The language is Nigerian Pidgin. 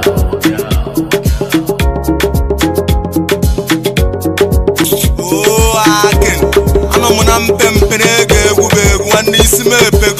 Oh, I can. I'm on mpempe na-ege egwu bụ egwu nwanne isi m epego